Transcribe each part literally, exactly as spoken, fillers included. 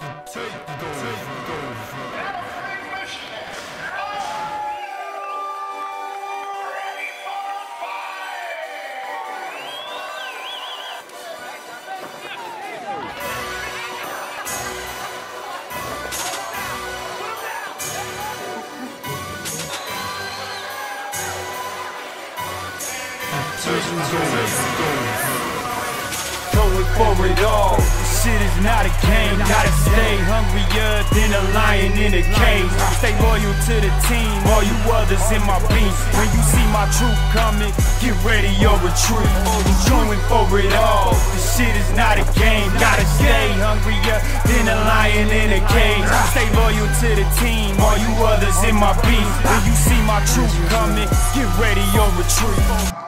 Going for it all, this shit is not a game. Gotta stay hungrier than a lion in a cage. Stay loyal to the team, all you others in my beam. When you see my troop coming, get ready or retreat. Going for it all, this shit is not a game. Gotta stay hungrier than a lion in a cage. Stay loyal to the team, all you others in my beam. When you see my troop coming, get ready or retreat.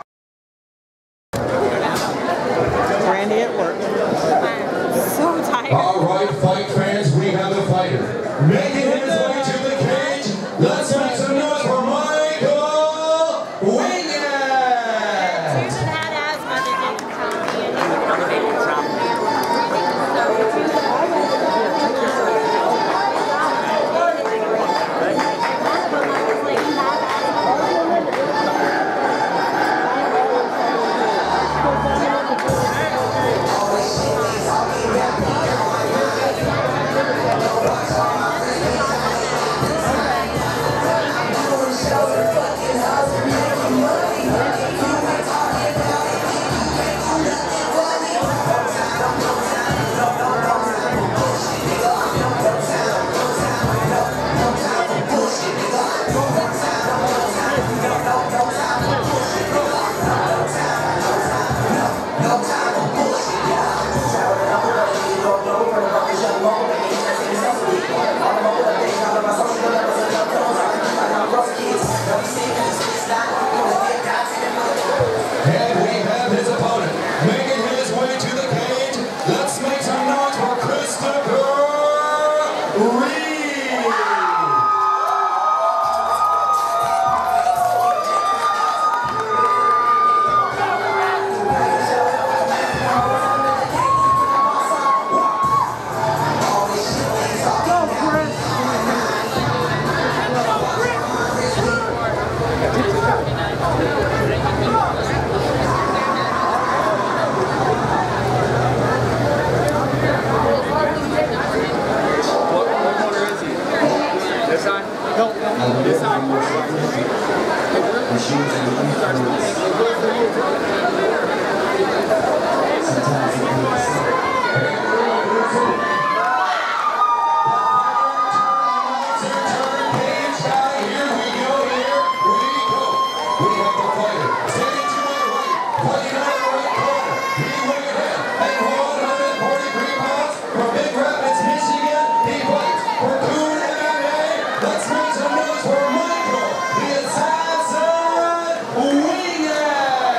Randy at work. I'm so tired. All right, fight fans, we have a fighter. Making his way to the cage. Let's make some noise for Michael Wingett. Susan had asthma that didn't tell me, and he was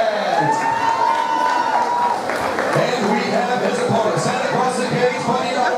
And we have his opponent, sat across the cage, fighting out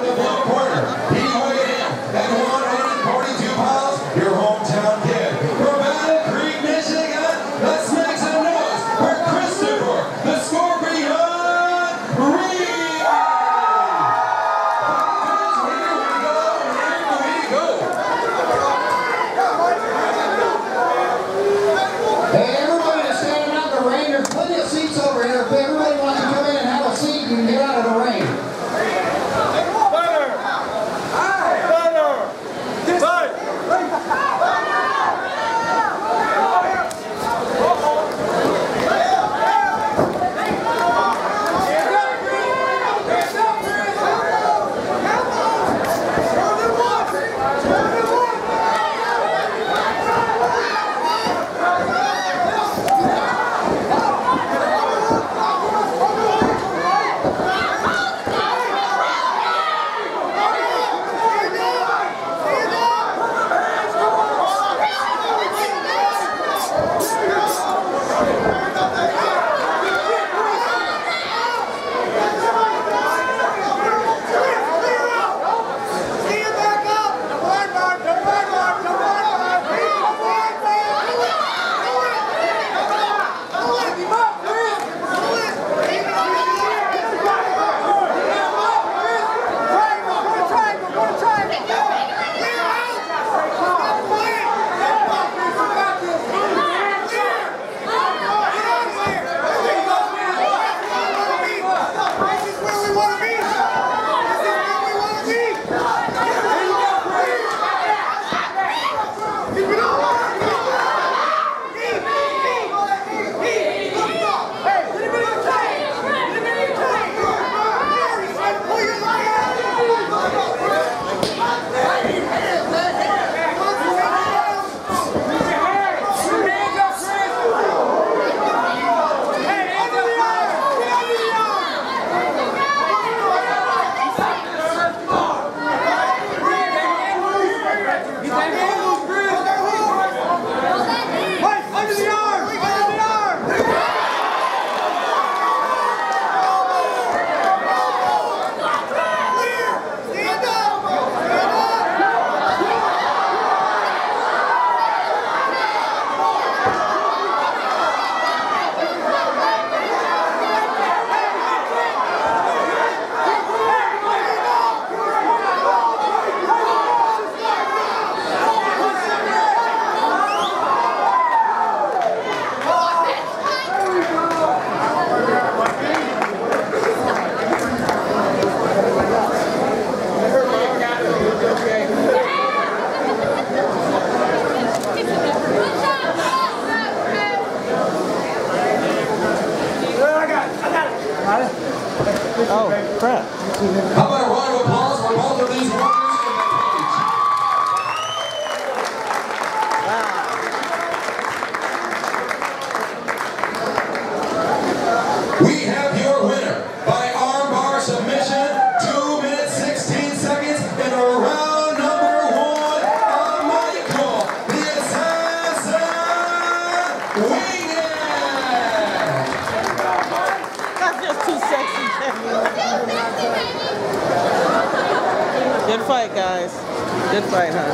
Oh, crap. How about a round of applause for both of these winners in the cage? We have your winner by armbar submission, two minutes sixteen seconds in a round number one, uh, Michael the Assassin Wingate. That's just too sexy. Good fight, guys. Good fight, huh?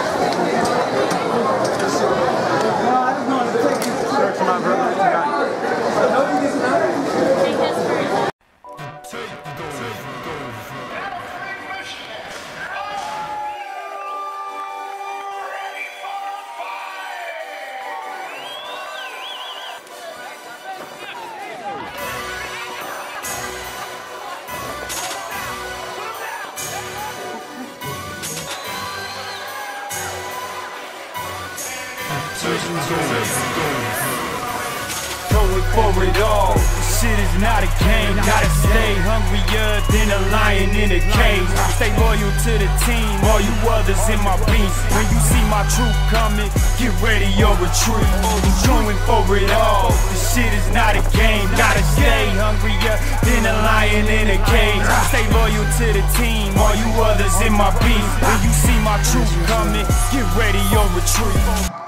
Search my brother tonight. Take this first. Going for it all. This shit is not a game. Gotta stay hungrier than a lion in a cage. Stay loyal to the team, all you others in my beat. When you see my troop coming, get ready or retreat. Going for it all. This shit is not a game. Gotta stay hungrier than a lion in a cage. Stay loyal to the team, all you others in my beat. When you see my troop coming, get ready or retreat.